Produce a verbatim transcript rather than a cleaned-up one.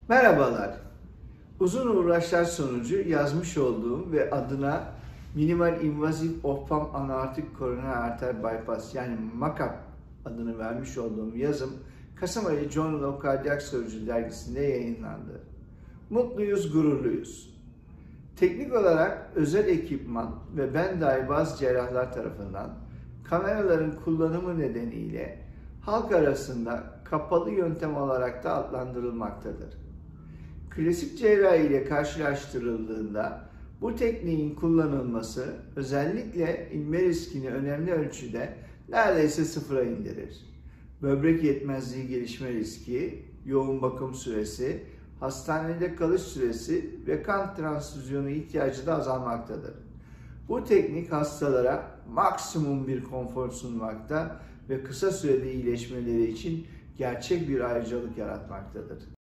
Merhabalar. Uzun uğraşlar sonucu yazmış olduğum ve adına minimal invazif opfam anaortik koroner arter bypass yani makap adını vermiş olduğum yazım Kasım ayı Journal of Cardiac Surgery dergisinde yayınlandı. Mutluyuz, gururluyuz. Teknik olarak özel ekipman ve ben dahi bazı cerrahlar tarafından kameraların kullanımı nedeniyle halk arasında kapalı yöntem olarak da adlandırılmaktadır. Klasik cerrahi ile karşılaştırıldığında bu tekniğin kullanılması özellikle inme riskini önemli ölçüde neredeyse sıfıra indirir. Böbrek yetmezliği gelişme riski, yoğun bakım süresi, hastanede kalış süresi ve kan transfüzyonu ihtiyacı da azalmaktadır. Bu teknik hastalara maksimum bir konfor sunmakta ve kısa sürede iyileşmeleri için gerçek bir ayrıcalık yaratmaktadır.